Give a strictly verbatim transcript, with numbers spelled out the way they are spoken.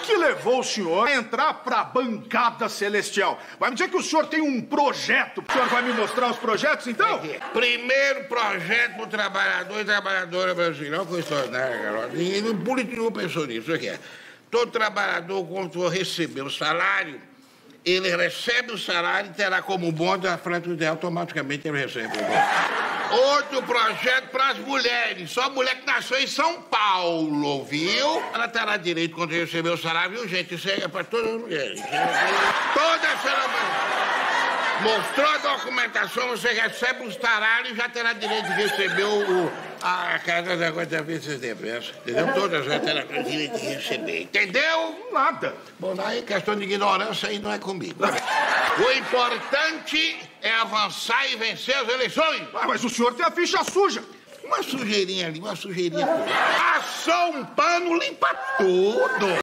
que levou o senhor a entrar pra bancada celestial? Vai me dizer que o senhor tem um projeto. O senhor vai me mostrar os projetos, então? Primeiro projeto pro trabalhador e trabalhadora brasileira. Olha que coisa extraordinária, garoto. Ninguém, político nenhum pensou nisso. Isso aqui é. Todo trabalhador, quando for receber o salário, ele recebe o salário e terá como bônus a frente dele, automaticamente ele recebe o bônus. Outro projeto para as mulheres. Só mulher que nasceu em São Paulo, viu? Ela terá direito, quando receber o salário, viu, gente? Isso é para todas as mulheres. Todas as mostrou a documentação, você recebe o salário e já terá direito de receber o, a casa da conta-vista de empresa. Entendeu? Todas já terão direito de receber. Entendeu? Nada. Bom, aí questão de ignorância aí não é comigo. O importante é avançar e vencer as eleições. Ah, mas o senhor tem a ficha suja. Uma sujeirinha ali, uma sujeirinha. Passou um pano, limpa tudo.